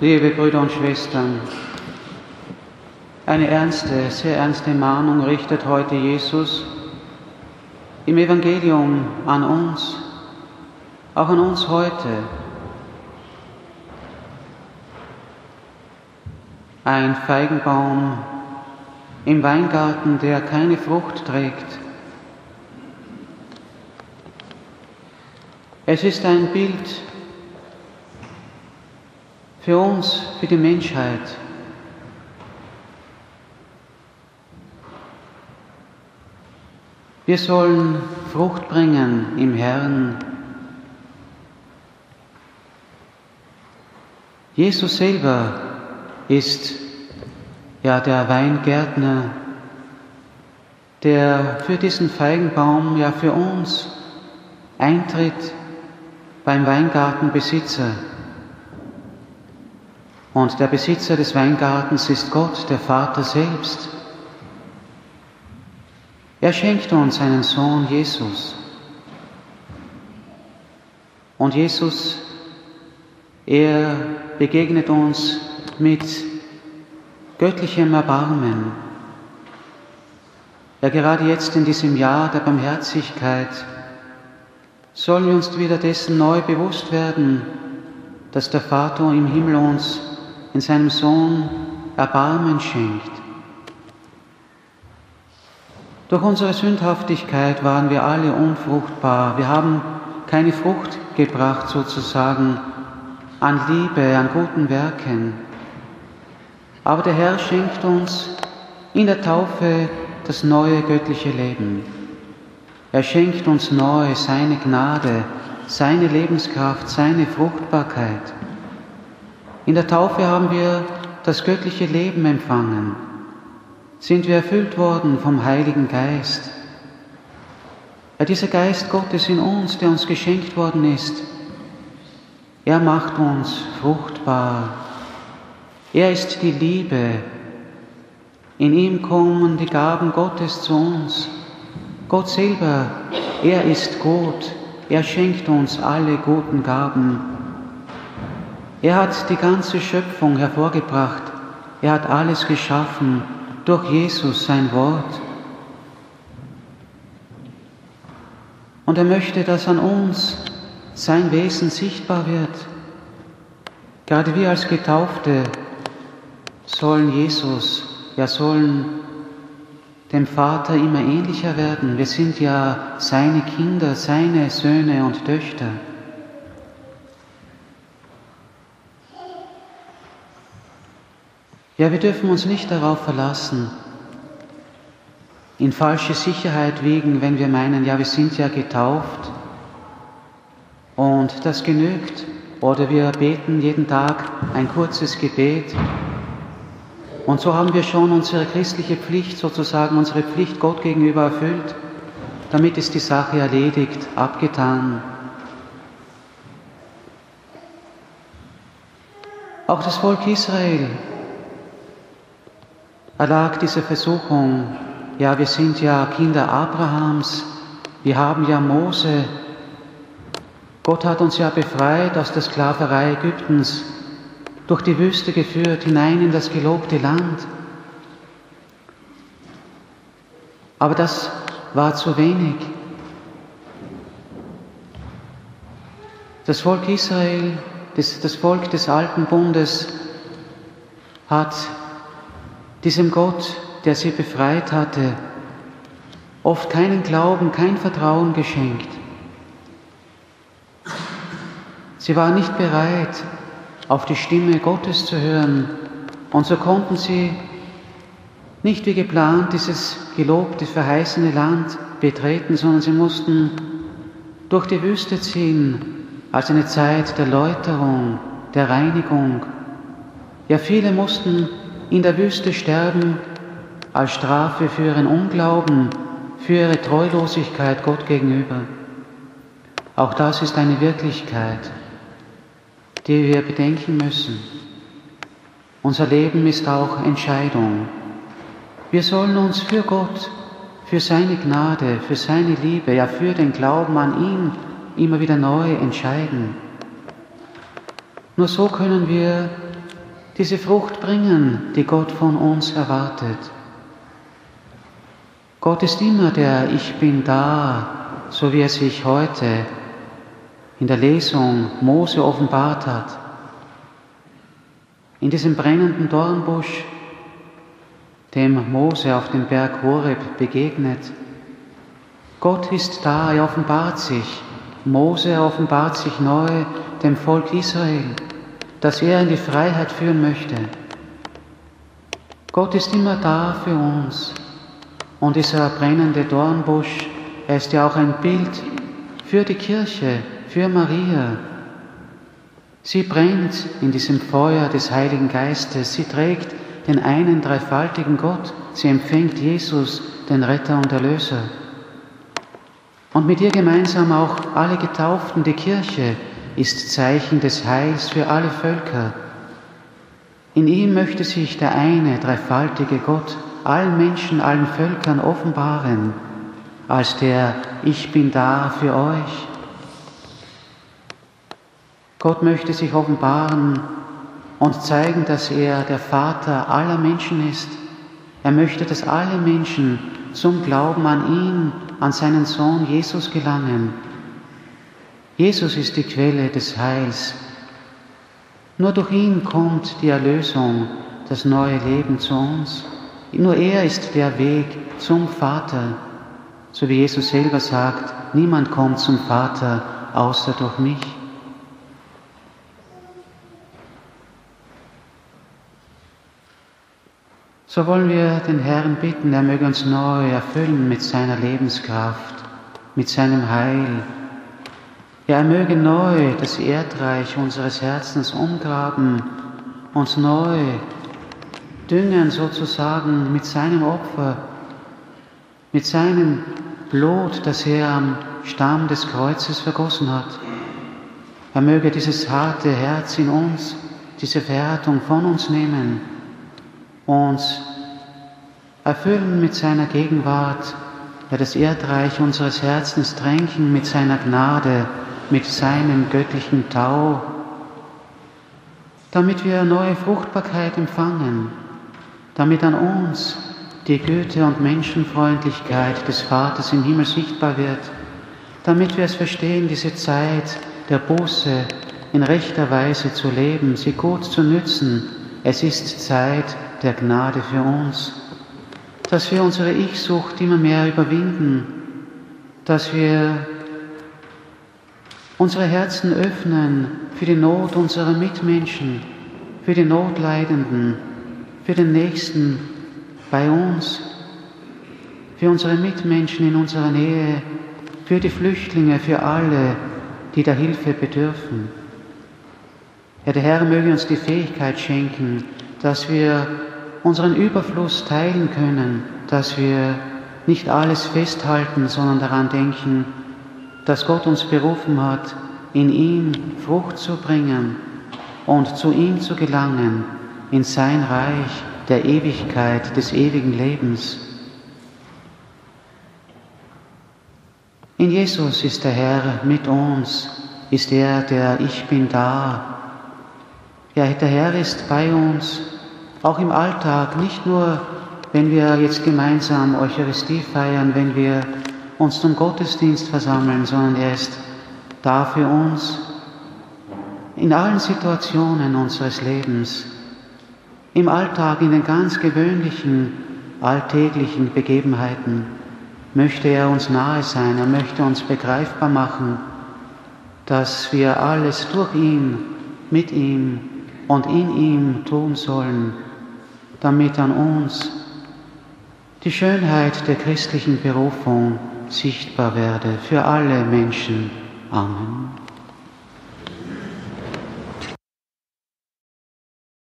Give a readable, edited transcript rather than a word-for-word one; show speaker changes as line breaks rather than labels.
Liebe Brüder und Schwestern, eine ernste, sehr ernste Mahnung richtet heute Jesus im Evangelium an uns, auch an uns heute. Ein Feigenbaum im Weingarten, der keine Frucht trägt. Es ist ein Bild für uns, für die Menschheit. Wir sollen Frucht bringen im Herrn. Jesus selber ist ja der Weingärtner, der für diesen Feigenbaum, ja für uns eintritt beim Weingartenbesitzer. Und der Besitzer des Weingartens ist Gott, der Vater selbst. Er schenkt uns seinen Sohn Jesus. Und Jesus, er begegnet uns mit göttlichem Erbarmen. Ja, gerade jetzt in diesem Jahr der Barmherzigkeit sollen wir uns wieder dessen neu bewusst werden, dass der Vater im Himmel uns in seinem Sohn Erbarmen schenkt. Durch unsere Sündhaftigkeit waren wir alle unfruchtbar. Wir haben keine Frucht gebracht, sozusagen, an Liebe, an guten Werken. Aber der Herr schenkt uns in der Taufe das neue göttliche Leben. Er schenkt uns neu seine Gnade, seine Lebenskraft, seine Fruchtbarkeit. In der Taufe haben wir das göttliche Leben empfangen. Sind wir erfüllt worden vom Heiligen Geist. Ja, dieser Geist Gottes in uns, der uns geschenkt worden ist, er macht uns fruchtbar. Er ist die Liebe. In ihm kommen die Gaben Gottes zu uns. Gott selber, er ist gut. Er schenkt uns alle guten Gaben. Er hat die ganze Schöpfung hervorgebracht. Er hat alles geschaffen durch Jesus, sein Wort. Und er möchte, dass an uns sein Wesen sichtbar wird. Gerade wir als Getaufte sollen dem Vater immer ähnlicher werden. Wir sind ja seine Kinder, seine Söhne und Töchter. Ja, wir dürfen uns nicht darauf verlassen, in falsche Sicherheit wiegen, wenn wir meinen, ja, wir sind ja getauft und das genügt. Oder wir beten jeden Tag ein kurzes Gebet und so haben wir schon unsere christliche Pflicht, sozusagen unsere Pflicht Gott gegenüber erfüllt. Damit ist die Sache erledigt, abgetan. Auch das Volk Israel erlag dieser Versuchung, ja, wir sind ja Kinder Abrahams, wir haben ja Mose, Gott hat uns ja befreit aus der Sklaverei Ägyptens, durch die Wüste geführt, hinein in das gelobte Land. Aber das war zu wenig. Das Volk Israel, das Volk des alten Bundes, hat diesem Gott, der sie befreit hatte, oft keinen Glauben, kein Vertrauen geschenkt. Sie waren nicht bereit, auf die Stimme Gottes zu hören, und so konnten sie nicht wie geplant dieses gelobte, verheißene Land betreten, sondern sie mussten durch die Wüste ziehen, als eine Zeit der Läuterung, der Reinigung. Ja, viele mussten in der Wüste sterben, als Strafe für ihren Unglauben, für ihre Treulosigkeit Gott gegenüber. Auch das ist eine Wirklichkeit, die wir bedenken müssen. Unser Leben ist auch Entscheidung. Wir sollen uns für Gott, für seine Gnade, für seine Liebe, ja für den Glauben an ihn immer wieder neu entscheiden. Nur so können wir diese Frucht bringen, die Gott von uns erwartet. Gott ist immer der Ich bin da, so wie er sich heute in der Lesung Mose offenbart hat. In diesem brennenden Dornbusch, dem Mose auf dem Berg Horeb begegnet. Gott ist da, er offenbart sich. Mose offenbart sich neu dem Volk Israel, das er in die Freiheit führen möchte. Gott ist immer da für uns. Und dieser brennende Dornbusch, er ist ja auch ein Bild für die Kirche, für Maria. Sie brennt in diesem Feuer des Heiligen Geistes. Sie trägt den einen dreifaltigen Gott. Sie empfängt Jesus, den Retter und Erlöser. Und mit ihr gemeinsam auch alle Getauften. Die Kirche ist Zeichen des Heils für alle Völker. In ihm möchte sich der eine dreifaltige Gott allen Menschen, allen Völkern offenbaren, als der Ich bin da für euch. Gott möchte sich offenbaren und zeigen, dass er der Vater aller Menschen ist. Er möchte, dass alle Menschen zum Glauben an ihn, an seinen Sohn Jesus gelangen. Jesus ist die Quelle des Heils. Nur durch ihn kommt die Erlösung, das neue Leben zu uns. Nur er ist der Weg zum Vater. So wie Jesus selber sagt, niemand kommt zum Vater außer durch mich. So wollen wir den Herrn bitten, er möge uns neu erfüllen mit seiner Lebenskraft, mit seinem Heil. Ja, er möge neu das Erdreich unseres Herzens umgraben, uns neu düngen sozusagen mit seinem Opfer, mit seinem Blut, das er am Stamm des Kreuzes vergossen hat. Er möge dieses harte Herz in uns, diese Verhärtung von uns nehmen, uns erfüllen mit seiner Gegenwart, ja, das Erdreich unseres Herzens tränken mit seiner Gnade, mit seinem göttlichen Tau, damit wir neue Fruchtbarkeit empfangen, damit an uns die Güte und Menschenfreundlichkeit des Vaters im Himmel sichtbar wird, damit wir es verstehen, diese Zeit der Buße in rechter Weise zu leben, sie gut zu nützen. Es ist Zeit der Gnade für uns, dass wir unsere Ich-Sucht immer mehr überwinden, dass wir unsere Herzen öffnen für die Not unserer Mitmenschen, für die Notleidenden, für den Nächsten bei uns, für unsere Mitmenschen in unserer Nähe, für die Flüchtlinge, für alle, die der Hilfe bedürfen. Ja, der Herr möge uns die Fähigkeit schenken, dass wir unseren Überfluss teilen können, dass wir nicht alles festhalten, sondern daran denken, dass Gott uns berufen hat, in ihm Frucht zu bringen und zu ihm zu gelangen, in sein Reich der Ewigkeit, des ewigen Lebens. In Jesus ist der Herr mit uns, ist er, der Ich bin da. Ja, der Herr ist bei uns, auch im Alltag, nicht nur, wenn wir jetzt gemeinsam Eucharistie feiern, wenn wir uns zum Gottesdienst versammeln, sondern er ist da für uns in allen Situationen unseres Lebens, im Alltag, in den ganz gewöhnlichen, alltäglichen Begebenheiten möchte er uns nahe sein, er möchte uns begreifbar machen, dass wir alles durch ihn, mit ihm und in ihm tun sollen, damit an uns die Schönheit der christlichen Berufung sichtbar werde für alle Menschen. Amen.